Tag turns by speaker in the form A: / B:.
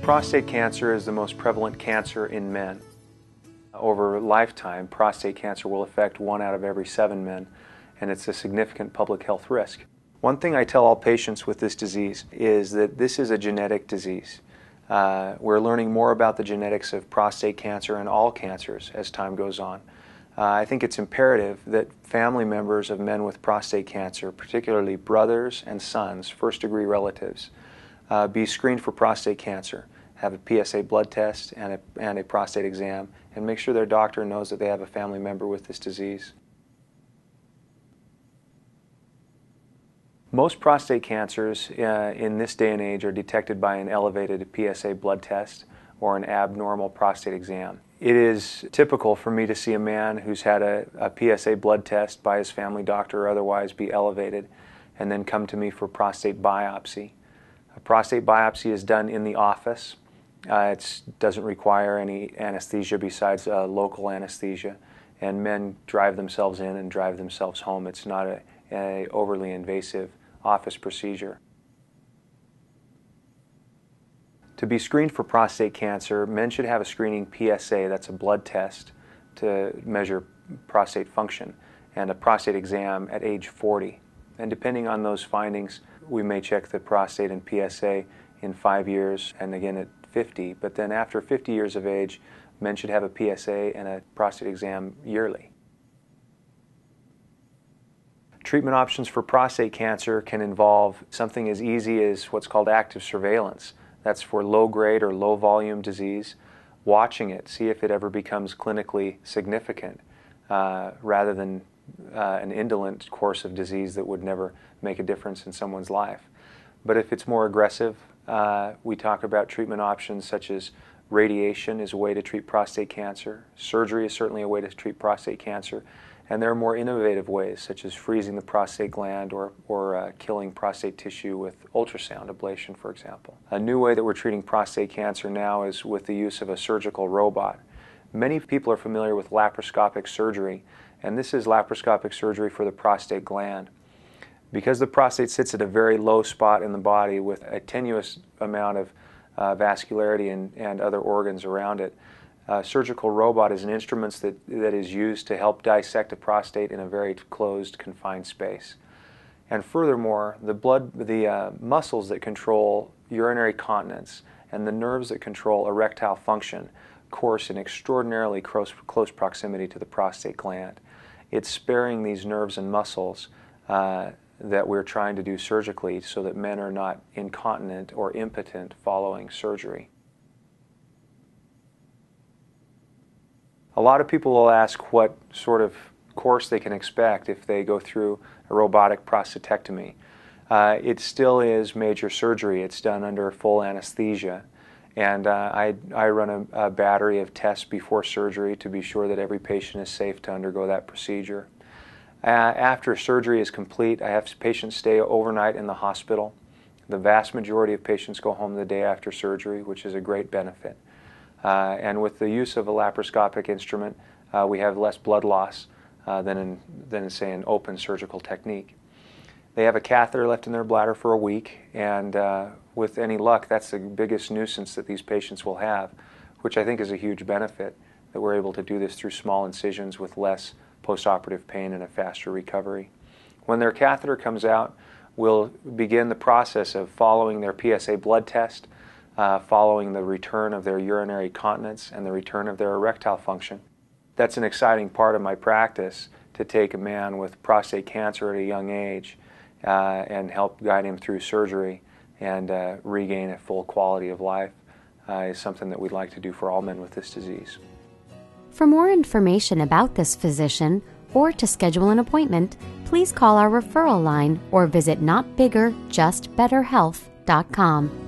A: Prostate cancer is the most prevalent cancer in men. Over a lifetime, prostate cancer will affect 1 out of every 7 men, and it's a significant public health risk. One thing I tell all patients with this disease is that this is a genetic disease. We're learning more about the genetics of prostate cancer and all cancers as time goes on. I think it's imperative that family members of men with prostate cancer, particularly brothers and sons, first-degree relatives, be screened for prostate cancer, have a PSA blood test and a prostate exam, and make sure their doctor knows that they have a family member with this disease. Most prostate cancers in this day and age are detected by an elevated PSA blood test or an abnormal prostate exam. It is typical for me to see a man who's had a PSA blood test by his family doctor or otherwise be elevated and then come to me for prostate biopsy. A prostate biopsy is done in the office. It doesn't require any anesthesia besides local anesthesia, and men drive themselves in and drive themselves home. It's not an overly invasive office procedure. To be screened for prostate cancer, men should have a screening PSA, that's a blood test to measure prostate function, and a prostate exam at age 40. And depending on those findings, we may check the prostate and PSA in 5 years and again at 50. But then after 50 years of age, men should have a PSA and a prostate exam yearly. Treatment options for prostate cancer can involve something as easy as what's called active surveillance. That's for low-grade or low-volume disease, watching it, see if it ever becomes clinically significant, rather than an indolent course of disease that would never make a difference in someone's life. But if it's more aggressive, we talk about treatment options such as radiation is a way to treat prostate cancer, surgery is certainly a way to treat prostate cancer, and there are more innovative ways such as freezing the prostate gland or killing prostate tissue with ultrasound ablation, for example. A new way that we're treating prostate cancer now is with the use of a surgical robot. Many people are familiar with laparoscopic surgery, and this is laparoscopic surgery for the prostate gland. Because the prostate sits at a very low spot in the body with a tenuous amount of vascularity and other organs around it, a surgical robot is an instrument that is used to help dissect a prostate in a very closed, confined space. And furthermore, the muscles that control urinary continence and the nerves that control erectile function course in extraordinarily close proximity to the prostate gland. It's sparing these nerves and muscles that we're trying to do surgically so that men are not incontinent or impotent following surgery. A lot of people will ask what sort of course they can expect if they go through a robotic prostatectomy. It still is major surgery. It's done under full anesthesia. And I run a battery of tests before surgery to be sure that every patient is safe to undergo that procedure. After surgery is complete, I have patients stay overnight in the hospital. The vast majority of patients go home the day after surgery, which is a great benefit. And with the use of a laparoscopic instrument, we have less blood loss than in, say, an open surgical technique. They have a catheter left in their bladder for a week, and with any luck, that's the biggest nuisance that these patients will have, which I think is a huge benefit, that we're able to do this through small incisions with less postoperative pain and a faster recovery. When their catheter comes out, we'll begin the process of following their PSA blood test, following the return of their urinary continence and the return of their erectile function. That's an exciting part of my practice, to take a man with prostate cancer at a young age and help guide him through surgery and regain a full quality of life is something that we'd like to do for all men with this disease.
B: For more information about this physician or to schedule an appointment, please call our referral line or visit notbiggerjustbetterhealth.com.